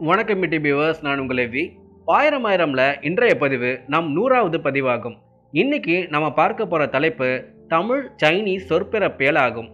வணக்கம் மிட்டி வியூவர்ஸ், நான் உங்கள் எவ்வி. பாயிரம் ஆயிரம்ல இன்றைய பதிவு நம் 100வது பதிவாகும். இன்னைக்கு நம்ம பார்க்க போற தலைப்பு தமிழ் சைனீஸ் சொற்பிறப்பியல் ஆகும்.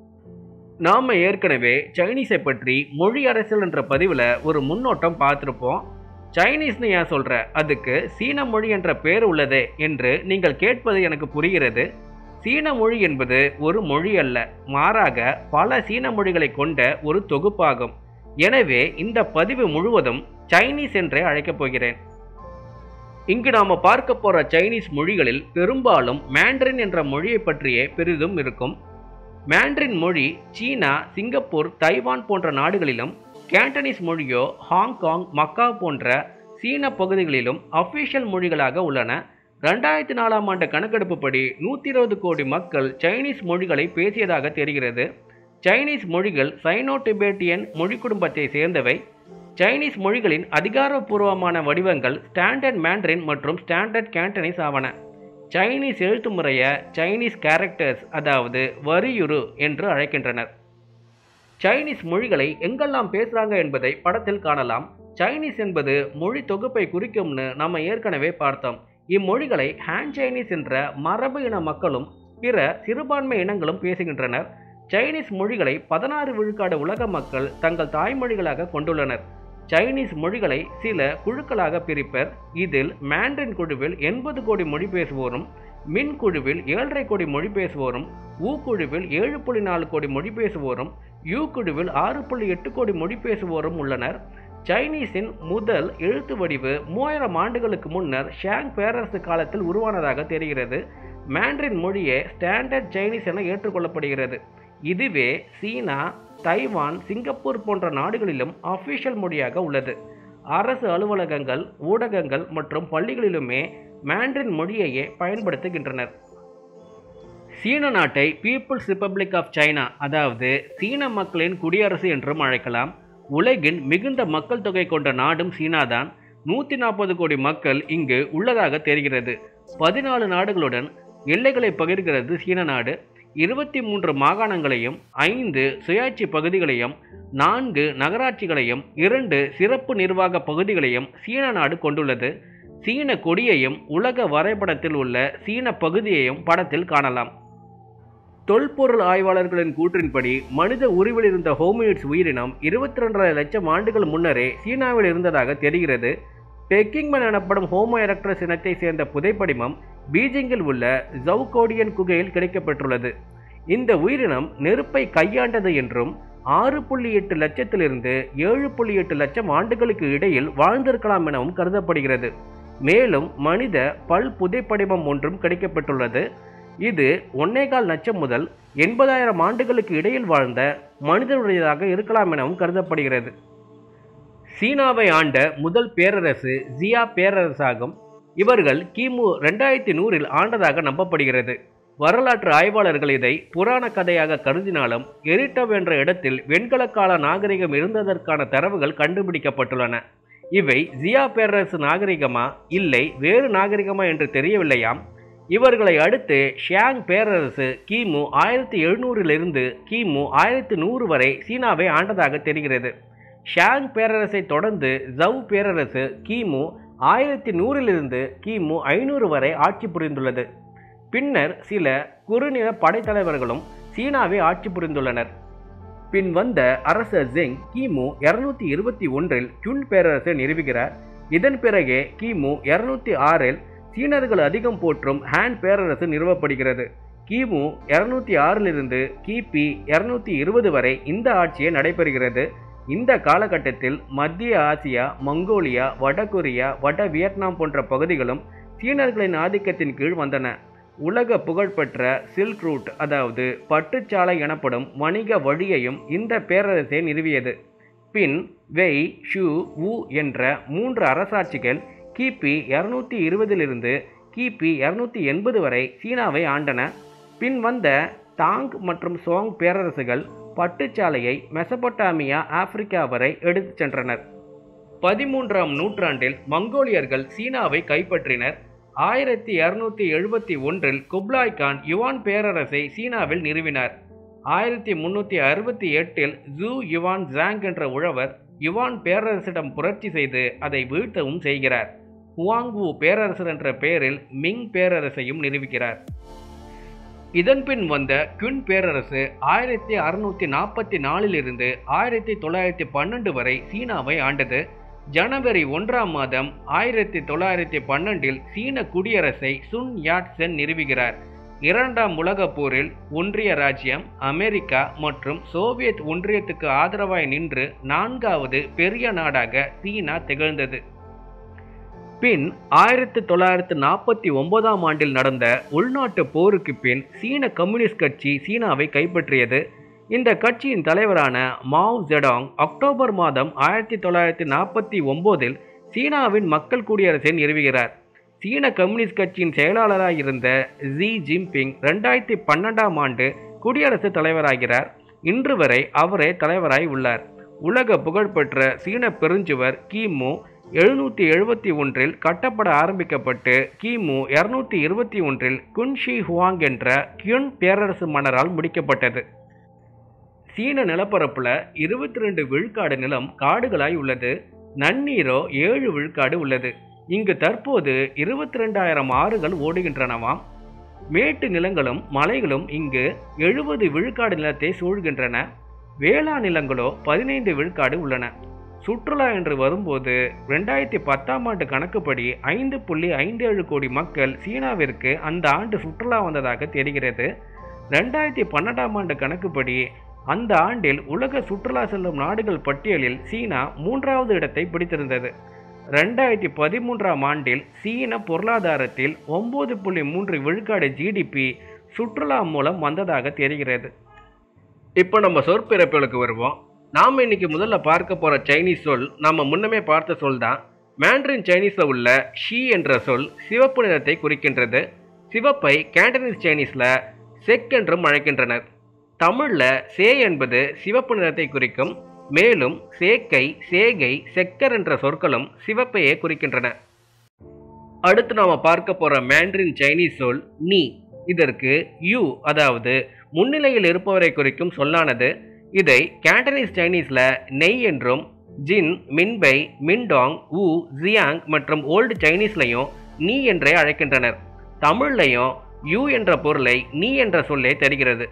நாம ஏற்கனவே சைனீஸை பற்றி மொழி அரசியல் என்ற பதிவில் ஒரு முன்னோட்டம் பார்த்துருப்போம். சைனீஸ்னு ஏன் சொல்ற, அதுக்கு சீன மொழி என்ற பெயர் உள்ளதே என்று நீங்கள் கேட்பது எனக்கு புரிகிறது. சீன மொழி என்பது ஒரு மொழி அல்ல, மாறாக பல சீன மொழிகளை கொண்ட ஒரு தொகுப்பாகும். எனவே இந்த பதிவு முழுவதும் சைனீஸ் என்றே அழைக்கப் போகிறேன். இங்கு நாம பார்க்க போற சைனீஸ் மொழிகளில் பெரும்பாலும் மாண்டரின் என்ற மொழியை பற்றியே பெரிதும் இருக்கும். மாண்டரின் மொழி சீனா, சிங்கப்பூர், தைவான் போன்ற நாடுகளிலும், கேண்டனீஸ் மொழியோ ஹாங்காங், மக்காவ் போன்ற சீன பகுதிகளிலும் அபிஷியல் மொழிகளாக உள்ளன. 2004ஆம் ஆண்டு கணக்கெடுப்புப்படி 120 கோடி மக்கள் சைனீஸ் மொழிகளை பேசியதாக தெரிகிறது. சைனீஸ் மொழிகள் சைனோ டிபெட்டியன் மொழி குடும்பத்தை சேர்ந்தவை. சைனீஸ் மொழிகளின் அதிகாரப்பூர்வமான வடிவங்கள் ஸ்டாண்டர்ட் மாண்டரின் மற்றும் ஸ்டாண்டர்ட் கேண்டனீஸ் ஆவன. சைனீஸ் எழுத்து முறையை சைனீஸ் கேரக்டர்ஸ், அதாவது வரியுரு என்று அழைக்கின்றனர். சைனீஸ் மொழிகளை எங்கெல்லாம் பேசுகிறாங்க என்பதை படத்தில் காணலாம். சைனீஸ் என்பது மொழி தொகுப்பை குறிக்கும்னு நம்ம ஏற்கனவே பார்த்தோம். இம்மொழிகளை ஹான் சைனீஸ் என்ற மரபு இன மக்களும் பிற சிறுபான்மை இனங்களும் பேசுகின்றனர். சைனீஸ் மொழிகளை 16 விழுக்காடு உலக மக்கள் தங்கள் தாய்மொழிகளாக கொண்டுள்ளனர். சைனீஸ் மொழிகளை சில குழுக்களாக பிரிப்பர். இதில் மாண்டரின் குழுவில் 80 கோடி மொழி பேசுவோரும், மின் குழுவில் 7.5 கோடி மொழி பேசுவோரும், ஊ குழுவில் 7.4 கோடி மொழி பேசுவோரும், யூ குழுவில் 6.8 கோடி மொழி பேசுவோரும் உள்ளனர். சைனீஸின் முதல் எழுத்து வடிவு 3000 ஆண்டுகளுக்கு முன்னர் ஷியாங் பேரரசு காலத்தில் உருவானதாக தெரிகிறது. மாண்டரின் மொழியே ஸ்டாண்டர்ட் சைனீஸ் என ஏற்றுக்கொள்ளப்படுகிறது. இதுவே சீனா, தைவான், சிங்கப்பூர் போன்ற நாடுகளிலும் அபிஷியல் மொழியாக உள்ளது. அரசு அலுவலகங்கள், ஊடகங்கள் மற்றும் பள்ளிகளிலுமே மாண்டரின் மொழியையே பயன்படுத்துகின்றனர். சீன நாட்டை பீப்புள்ஸ் ரிப்பப்ளிக் ஆஃப் சைனா, அதாவது சீன மக்களின் குடியரசு என்றும் அழைக்கலாம். உலகின் மிகுந்த மக்கள் தொகை கொண்ட நாடும் சீனாதான். 140 கோடி மக்கள் இங்கு உள்ளதாக தெரிகிறது. 14 நாடுகளுடன் எல்லைகளை பகிர்கிறது சீன நாடு. 23 மாகாணங்களையும், 5 சுயாட்சி பகுதிகளையும், 4 நகராட்சிகளையும், 2 சிறப்பு நிர்வாக பகுதிகளையும் சீன நாடு கொண்டுள்ளது. சீன கொடியையும் உலக வரைபடத்தில் உள்ள சீன பகுதியையும் படத்தில் காணலாம். தொல்பொருள் ஆய்வாளர்களின் கூற்றின்படி மனித உருவில் இருந்த ஹோமினிட்ஸ் உயிரினம் 22.5 லட்சம் ஆண்டுகள் முன்னரே சீனாவில் இருந்ததாக தெரிகிறது. பெக்கிங்மன் எனப்படும் ஹோமோ எரக்டஸ் இனத்தை சேர்ந்த புதைப்படிமம் பீஜிங்கில் உள்ள ஜவுகோடியன் குகையில் கிடைக்கப்பெற்றுள்ளது. இந்த உயிரினம் நெருப்பை கையாண்டது என்றும் 6.8 லட்சத்திலிருந்து 7.8 லட்சம் ஆண்டுகளுக்கு இடையில் வாழ்ந்திருக்கலாம் எனவும் கருதப்படுகிறது. மேலும் மனித பல் புதைப்படிமம் ஒன்றும் கிடைக்கப்பெற்றுள்ளது. இது 1.25 லட்சம் முதல் 80,000 ஆண்டுகளுக்கு இடையில் வாழ்ந்த மனிதனுடையதாக இருக்கலாம் எனவும் கருதப்படுகிறது. சீனாவை ஆண்ட முதல் பேரரசு ஜியா பேரரசாகும். இவர்கள் கிமு 2100இல் ஆண்டதாக நம்பப்படுகிறது. வரலாற்று ஆய்வாளர்கள் இதை புராண கதையாக கருதினாலும் எரிட்டவ் என்ற இடத்தில் வெண்கலக்கால நாகரிகம் இருந்ததற்கான தரவுகள் கண்டுபிடிக்கப்பட்டுள்ளன. இவை ஜியா பேரரசு நாகரிகமா இல்லை வேறு நாகரிகமா என்று தெரியவில்லையாம். இவர்களை அடுத்து ஷியாங் பேரரசு கிமு 1700இலிருந்து கிமு 1100 வரை சீனாவை ஆண்டதாக தெரிகிறது. ஷியாங் பேரரசை தொடர்ந்து ஜவ் பேரரசு கிமு 1100இலிருந்து கிமு 500 வரை ஆட்சி புரிந்துள்ளது. பின்னர் சில குறுநில படைத்தலைவர்களும் சீனாவை ஆட்சி புரிந்துள்ளனர். பின் வந்த அரசர் ஜெங் கிமு 221இல் ஜுன் பேரரசை நிறுவுகிறார். இதன் பிறகே கிமு 206இல் சீனர்கள் அதிகம் போற்றும் ஹான் பேரரசு நிறுவப்படுகிறது. கிமு 206இலிருந்து கிபி 220 வரை இந்த ஆட்சியே நடைபெறுகிறது. இந்த காலகட்டத்தில் மத்திய ஆசியா, மங்கோலியா, வடகொரியா, வட வியட்நாம் போன்ற பகுதிகளும் சீனர்களின் ஆதிக்கத்தின் கீழ் வந்தன. உலக புகழ்பெற்ற சில்க் ரூட், அதாவது பட்டுச்சாலை எனப்படும் வணிக வழியையும் இந்த பேரரசை நிறுவியது. பின் வெய், ஷூ, வு என்ற 3 அரசாட்சிகள் கிபி 220இலிருந்து கிபி 280 வரை சீனாவை ஆண்டன. பின் வந்த தாங் மற்றும் சோங் பேரரசுகள் பட்டுச்சாலையை மெசபொட்டாமியா, ஆப்பிரிக்கா வரை எடுத்துச் சென்றனர். 13ஆம் நூற்றாண்டில் மங்கோலியர்கள் சீனாவை கைப்பற்றினர். 1271இல் குப்லாய் கான் யுவான் பேரரசை சீனாவில் நிறுவினார். 1368இல் ஜூ யுவான் ஜாங் என்ற உழவர் யுவான் பேரரசிடம் புரட்சி செய்து அதை வீழ்த்தவும் செய்கிறார். ஹுவாங்வு பேரரசர் என்ற பெயரில் மிங் பேரரசையும் நிறுவுகிறார். இதன்பின் வந்த குன் பேரரசு 1644 இருந்து 1912 வரை சீனாவை ஆண்டது. ஜனவரி 1ஆம் மாதம் 1912 சீன குடியரசை சுன் யாட் சென் நிறுவுகிறார். இரண்டாம் உலகப் போரில் ஒன்றிய ராஜ்யம், அமெரிக்கா மற்றும் சோவியத் ஒன்றியத்துக்கு ஆதரவாய் நின்று 4வது பெரிய நாடாக சீனா திகழ்ந்தது. பின் 1949ஆம் ஆண்டில் நடந்த உள்நாட்டு போருக்கு பின் சீன கம்யூனிஸ்ட் கட்சி சீனாவை கைப்பற்றியது. இந்த கட்சியின் தலைவரான மாவ் ஜெடாங் அக்டோபர் மாதம் 1949 சீனாவின் மக்கள் குடியரசை நிறுவுகிறார். சீன கம்யூனிஸ்ட் கட்சியின் செயலாளராக இருந்த ஜி ஜின்பிங் 2012ஆம் ஆண்டு குடியரசுத் தலைவராகிறார். இன்று வரை அவரே தலைவராய் உள்ளார். உலக புகழ்பெற்ற சீன பெருஞ்சுவர் கிமு 771 கட்டப்பட ஆரம்பிக்கப்பட்டு கிமு 221 குன்ஷி ஹுவாங் என்ற கியுன் பேரரசு மன்னரால் முடிக்கப்பட்டது. சீன நிலப்பரப்புல 22 விழுக்காடு நிலம் காடுகளாய் உள்ளது. நன்னீரோ 7 விழுக்காடு உள்ளது. இங்கு தற்போது 22,000 ஆறுகள் ஓடுகின்றனவாம். மேட்டு நிலங்களும் மலைகளும் இங்கு 70 விழுக்காடு நிலத்தை சூழ்கின்றன. வேளாண் நிலங்களோ 15 விழுக்காடு உள்ளன. சுற்றுலா என்று வரும்போது 2010ஆம் ஆண்டு கணக்குப்படி 5.57 கோடி மக்கள் சீனாவிற்கு அந்த ஆண்டு சுற்றுலா வந்ததாக தெரிகிறது. 2012ஆம் ஆண்டு கணக்குப்படி அந்த ஆண்டில் உலக சுற்றுலா செல்லும் நாடுகள் பட்டியலில் சீனா 3வது இடத்தை பிடித்திருந்தது. 2013ஆம் ஆண்டில் சீன பொருளாதாரத்தில் 9.3 விழுக்காடு ஜிடிபி சுற்றுலா மூலம் வந்ததாக தெரிகிறது. இப்போ நம்ம சொற்பிறப்புகளுக்கு வருவோம். நாம் இன்னைக்கு முதல்ல பார்க்க போகிற சைனீஸ் சொல் நம்ம முன்னமே பார்த்த சொல் தான். மேண்டரின் சைனீஸில் உள்ள ஷி என்ற சொல் சிவப்பு நிறத்தை குறிக்கின்றது. சிவப்பை கேண்டனீஸ் சைனீஸில் செக் என்றும் அழைக்கின்றனர். தமிழில் சே என்பது சிவப்பு நிறத்தை குறிக்கும். மேலும் சேக்கை, சேகை, செக்கர் என்ற சொற்களும் சிவப்பையே குறிக்கின்றன. அடுத்து நாம் பார்க்க போகிற மேண்டரின் சைனீஸ் சொல் நீ. இதற்கு யூ அதாவது முன்னிலையில் இருப்பவரை குறிக்கும் சொல்லானது. இதை கேண்டனீஸ் சைனீஸில் நெய் என்றும், ஜின், மின்பை, மின்டாங், ஊ, ஜியாங் மற்றும் ஓல்டு சைனீஸ்லையும் நீ என்றே அழைக்கின்றனர். தமிழ்லையும் யூ என்ற பொருளை நீ என்ற சொல்லே தருகிறது.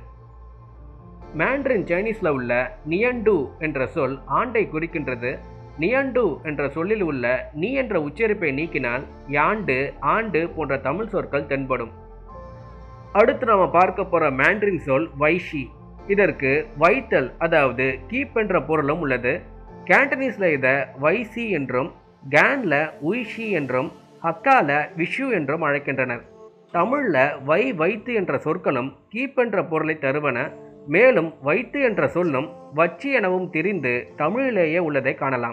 மேண்டரின் சைனீஸில் உள்ள நியன்டு என்ற சொல் ஆண்டை குறிக்கின்றது. நியன்டு என்ற சொல்லில் உள்ள நீ என்ற உச்சரிப்பை நீக்கினால் யாண்டு, ஆண்டு போன்ற தமிழ் சொற்கள் தென்படும். அடுத்து நாம் பார்க்க போகிற மேண்டரின் சொல் வைஷி. இதற்கு வைத்தல் அதாவது கீப் என்ற பொருளும் உள்ளது. கேண்டனீஸில் இதை வைசி என்றும், கேனில் உய்ஷி என்றும், ஹக்கால விஷு என்றும் அழைக்கின்றனர். தமிழில் வைத்து என்ற சொற்களும் கீப் என்ற பொருளை தருவன. மேலும் வைத்து என்ற சொல்லும் வச்சி எனவும் திரிந்து தமிழிலேயே உள்ளதை காணலாம்.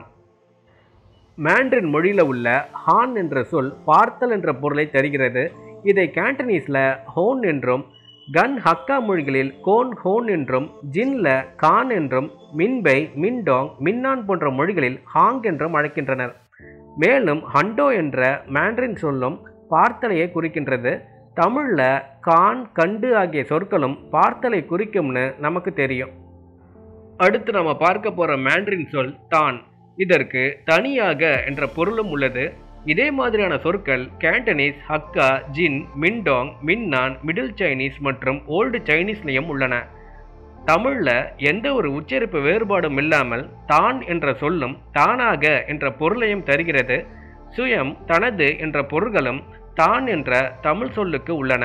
மேண்டரின் மொழியில் உள்ள ஹான் என்ற சொல் பார்த்தல் என்ற பொருளை தருகிறது. இதை கேண்டனீஸில் ஹோன் என்றும், கன் ஹக்கா மொழிகளில் கோன் ஹோன் என்றும், ஜின்ல கான் என்றும், மின்பை, மின்டாங், மின்னான் போன்ற மொழிகளில் ஹாங் என்றும் அழைக்கின்றனர். மேலும் ஹண்டோ என்ற மேண்டரின் சொல்லும் பார்த்தலையே குறிக்கின்றது. தமிழில் கான், கண்டு ஆகிய சொற்களும் பார்த்தலை குறிக்கும்னு நமக்கு தெரியும். அடுத்து நம்ம பார்க்க போகிற மேண்டரின் சொல் தான். இதற்கு தனியாக என்ற பொருளும் உள்ளது. இதே மாதிரியான சொற்கள் Cantonese, Hakka, Jin, Mindong, Minnan, Middle Chinese மற்றும் ஓல்டு சைனீஸ்லையும் உள்ளன. தமிழில் எந்த ஒரு உச்சரிப்பு வேறுபாடும் இல்லாமல் தான் என்ற சொல்லும் தானாக என்ற பொருளையும் தருகிறது. சுயம், தனது என்ற பொருள்களும் தான் என்ற தமிழ் சொல்லுக்கு உள்ளன.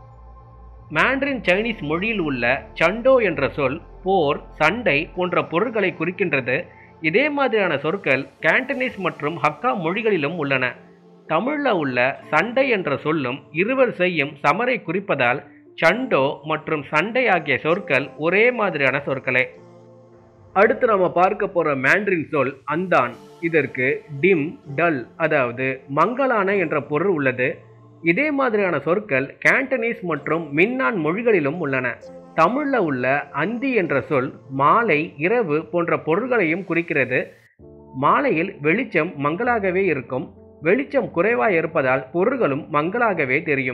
மேண்டரின் சைனீஸ் மொழியில் உள்ள சண்டோ என்ற சொல் போர், சண்டை போன்ற பொருள்களை குறிக்கின்றது. இதே மாதிரியான சொற்கள் கேண்டனீஸ் மற்றும் ஹக்கா மொழிகளிலும் உள்ளன. தமிழில் உள்ள சண்டை என்ற சொல்லும் இருவர் செய்யும் சமரை குறிப்பதால் சண்டோ மற்றும் சண்டை ஆகிய சொற்கள் ஒரே மாதிரியான சொற்களே. அடுத்து நம்ம பார்க்க போகிற மேண்டரின் சொல் அந்தான். இதற்கு டிம், டல் அதாவது மங்கலான என்ற பொருள் உள்ளது. இதே மாதிரியான சொற்கள் கேண்டனீஸ் மற்றும் மின்னான் மொழிகளிலும் உள்ளன. தமிழில் உள்ள அந்தி என்ற சொல் மாலை, இரவு போன்ற பொருள்களையும் குறிக்கிறது. மாலையில் வெளிச்சம் மங்களாகவே இருக்கும். வெளிச்சம் குறைவாக இருப்பதால் பொருள்களும் மங்களாகவே தெரியும்.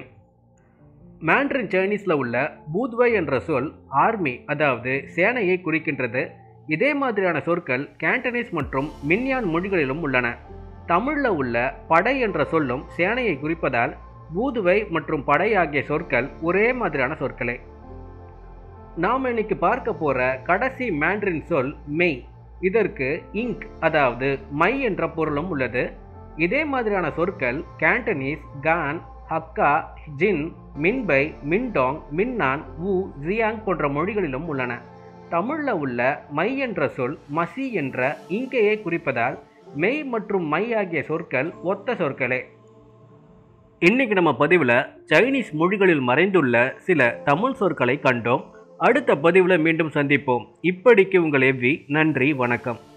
மேண்டரின் சைனீஸில் உள்ள பூத்வை என்ற சொல் ஆர்மி அதாவது சேனையை குறிக்கின்றது. இதே மாதிரியான சொற்கள் கேண்டனீஸ் மற்றும் மின்யான் மொழிகளிலும் உள்ளன. தமிழில் உள்ள படை என்ற சொல்லும் சேனையை குறிப்பதால் பூதுவை மற்றும் படை ஆகிய சொற்கள் ஒரே மாதிரியான சொற்களே. நாம் இன்னைக்கு பார்க்க போற கடைசி மேண்டரின் சொல் மெய். இதற்கு இங்க் அதாவது மை என்ற பொருளும் உள்ளது. இதே மாதிரியான சொற்கள் Cantonese, Gan, Hakka, Jin, Minbei, Mindong, Minnan, Wu, Xiang போன்ற மொழிகளிலும் உள்ளன. தமிழில் உள்ள மை என்ற சொல் மசி என்ற இங்கையை குறிப்பதால் மெய் மற்றும் மை ஆகிய சொற்கள் ஒத்த சொற்களே. இன்னைக்கு நம்ம பதிவில் சைனீஸ் மொழிகளில் மறைந்துள்ள சில தமிழ் சொற்களை கண்டோம். அடுத்த பதிவில் மீண்டும் சந்திப்போம். இப்படிக்கு உங்கள் எவ்வி. நன்றி, வணக்கம்.